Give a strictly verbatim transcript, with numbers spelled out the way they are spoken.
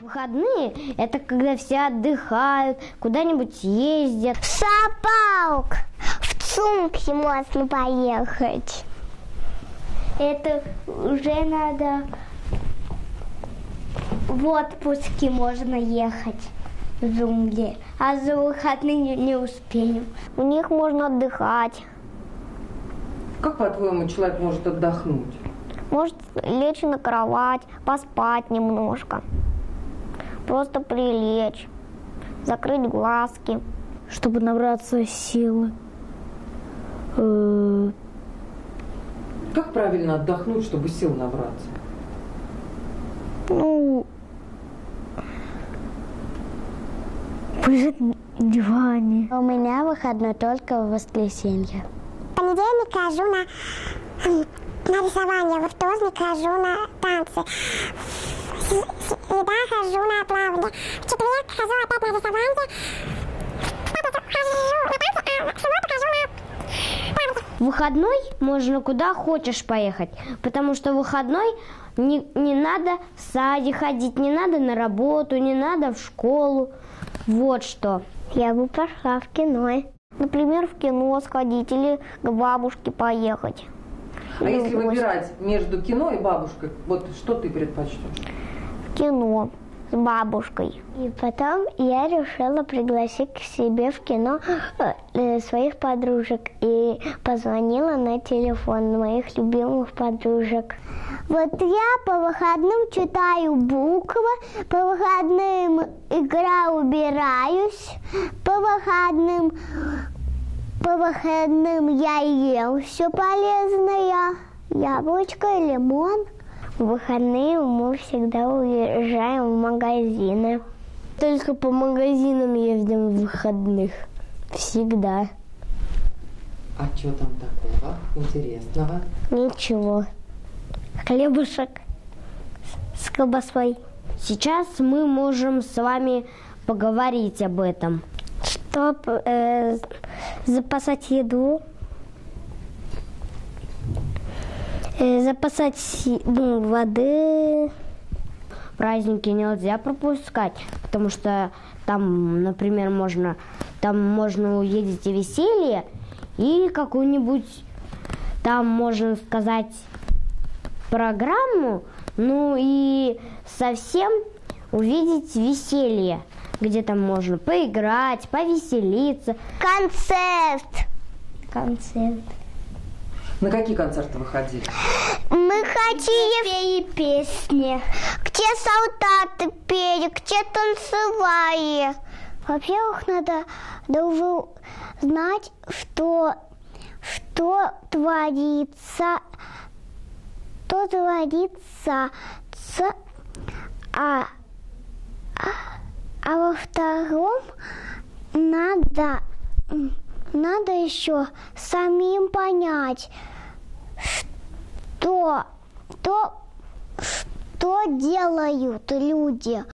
Выходные – это когда все отдыхают, куда-нибудь ездят. В зоопарк, в Цумпе можно поехать. Это уже надо в отпуске можно ехать в джунгли, а за выходные не, не успеем. У них можно отдыхать. Как, по-твоему, человек может отдохнуть? Может лечь на кровать, поспать немножко. Просто прилечь, закрыть глазки. Чтобы набраться силы. Как правильно отдохнуть, чтобы сил набраться? Ну, полежать на диване. У меня выходной только в воскресенье. В понедельник хожу на, на рисование, во вторник хожу на танцы, в среда хожу на плавание, в четверг хожу опять на рисование, в пятницу хожу на танцы, а в субботу хожу на плавание. В выходной можно куда хочешь поехать, потому что в выходной не, не надо в садик ходить, не надо на работу, не надо в школу. Вот что. Я бы пошла в кино. Например, в кино сходить или к бабушке поехать. А если выбирать между кино и бабушкой, вот что ты предпочтешь? В кино с бабушкой. И потом я решила пригласить к себе в кино своих подружек и позвонила на телефон моих любимых подружек. Вот я по выходным читаю буквы, по выходным играю, убираюсь, по выходным, по выходным я ем все полезное, яблочко и лимон. В выходные мы всегда уезжаем в магазины. Только по магазинам ездим в выходных. Всегда. А что там такого интересного? Ничего. Хлебушек с колбасой. Сейчас мы можем с вами поговорить об этом. Чтобы э, запасать еду, э, запасать ну, воды. Праздники нельзя пропускать, потому что там, например, можно, там можно увидеть и веселье, и какую-нибудь, там можно сказать, программу, ну и совсем увидеть веселье, где там можно поиграть, повеселиться. Концерт. Концерт. На какие концерты вы ходили? Мы ходили пели песни. Где солдаты пели, где танцевали. Во-первых, надо, надо знать, что, что творится. Что творится. А, а, а во-втором, надо, надо еще самим понять, что, что, что делают люди.